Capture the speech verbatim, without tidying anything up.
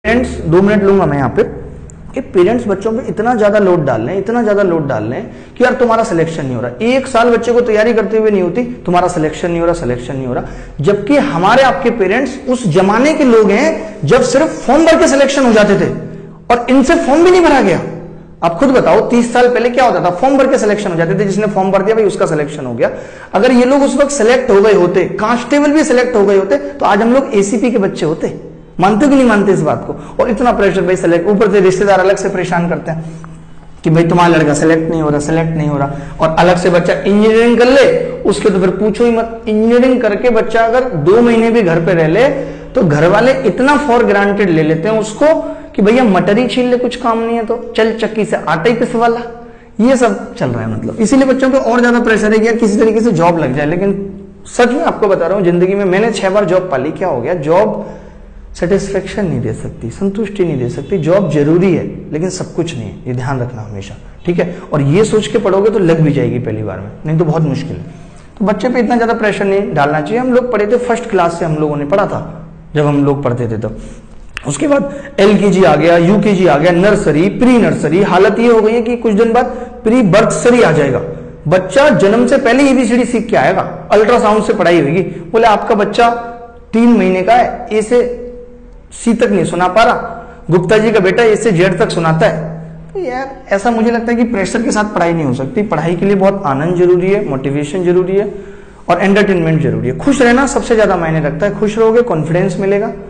Parents, दो minute लूंगा मैं यहाँ पे, कि पेरेंट्स बच्चों पे इतना ज्यादा लोड डाल रहे हैं, इतना ज्यादा लोड डाल रहे हैं कि यार तुम्हारा सिलेक्शन नहीं हो रहा। एक साल बच्चे को तैयारी करते हुए नहीं होती, तुम्हारा सिलेक्शन नहीं हो रहा, सिलेक्शन नहीं हो रहा। जबकि हमारे आपके पेरेंट्स उस जमाने के लोग हैं जब सिर्फ फॉर्म भर के सिलेक्शन हो जाते थे और इनसे फॉर्म भी नहीं भरा गया। आप खुद बताओ, तीस साल पहले क्या होता था? फॉर्म भर के सिलेक्शन हो जाते थे, जिसने फॉर्म भर दिया भाई उसका सिलेक्शन हो गया। अगर ये लोग उस वक्त सिलेक्ट हो गए होते, कांस्टेबल भी सिलेक्ट हो गए होते, तो आज हम लोग एसीपी के बच्चे होते। मानते हो कि नहीं मानते इस बात को? और इतना प्रेशर भाई सिलेक्ट, ऊपर से रिश्तेदार अलग से परेशान करते हैं कि भाई तुम्हारा लड़का सिलेक्ट नहीं हो रहा, सिलेक्ट नहीं हो रहा। और अलग से बच्चा इंजीनियरिंग कर ले, उसके तो फिर पूछो ही मत। इंजीनियरिंग करके बच्चा अगर दो महीने भी घर पे रह ले तो घर वाले इतना फॉर ग्रांटेड ले लेते हैं उसको कि भैया मटर ही छील ले, कुछ काम नहीं है तो चल चक्की से आटा ही पिसवाला। ये सब चल रहा है मतलब। इसीलिए बच्चों को और ज्यादा प्रेशर है कि यार किसी तरीके से जॉब लग जाए। लेकिन सच में आपको बता रहा हूं, जिंदगी में मैंने छह बार जॉब पाली, क्या हो गया? जॉब सेटिस्फेक्शन नहीं दे सकती, संतुष्टि नहीं दे सकती। जॉब जरूरी है लेकिन सब कुछ नहीं है, ये ध्यान रखना हमेशा, ठीक है? और ये सोच के पढ़ोगे तो लग भी जाएगी पहली बार में, नहीं तो बहुत मुश्किल है। तो बच्चे पे इतना ज्यादा प्रेशर नहीं डालना चाहिए। हम लोग पढ़े थे फर्स्ट क्लास से, हम लोगों ने पढ़ा था जब हम लोग पढ़ते थे तब। उसके बाद एलकेजी आ गया, यूकेजी आ गया, नर्सरी, प्री नर्सरी। हालत ये हो गई है कि कुछ दिन बाद प्री बर्थसरी आ जाएगा। बच्चा जन्म से पहले एबीसीडी सीख के आएगा, अल्ट्रासाउंड से पढ़ाई होगी। बोले आपका बच्चा तीन महीने का है, ए से सी तक नहीं सुना पा रहा, गुप्ता जी का बेटा ए से जेड तक सुनाता है। तो यार ऐसा मुझे लगता है कि प्रेशर के साथ पढ़ाई नहीं हो सकती। पढ़ाई के लिए बहुत आनंद जरूरी है, मोटिवेशन जरूरी है और एंटरटेनमेंट जरूरी है। खुश रहना सबसे ज्यादा मायने रखता है। खुश रहोगे कॉन्फिडेंस मिलेगा,